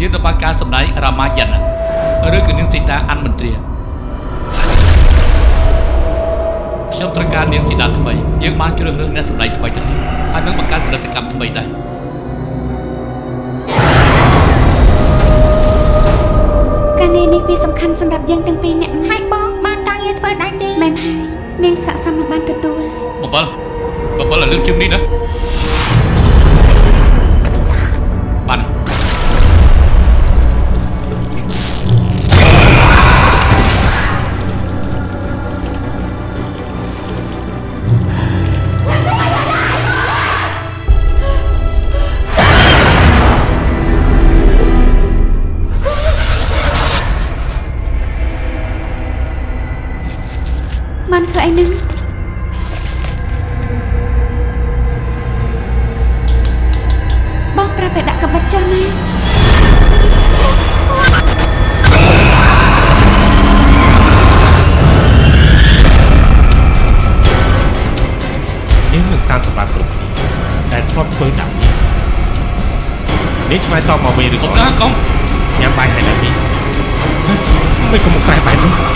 យើងទៅបានការសម្ដែងរាមាយណៈឬគឺនាងសីតាអានមន្ត្រីខ្ញុំត្រូវការនាងសីតាថ្មីយើងបានជ្រើសរើសអ្នកសម្ដែងថ្មីទៅហើយនឹងបង្កើតផលិតកម្មថ្មីដែរការងារនេះវាសំខាន់សម្រាប់យើងទាំងពីរនាក់ហើយបងបានការងារធ្វើដែរទេមែនហើយនាងស័ក្តិសមនឹងបានទទួលបបលឲ្យលើកជើងនេះណាបានបានធ្វើអីនឹងបងប្រាប់ឲ្យដាក់កបិតចុះណាយើងនឹងតាមសម្រាប់គ្រប់គ្នាដែលធ្លាប់ធ្វើដាក់នេះឆ្លើយតបមកវិញឬក៏កុំណាកុំញ៉ាំបាយហើយណាមីមិនកុំប្រែបែបនេះ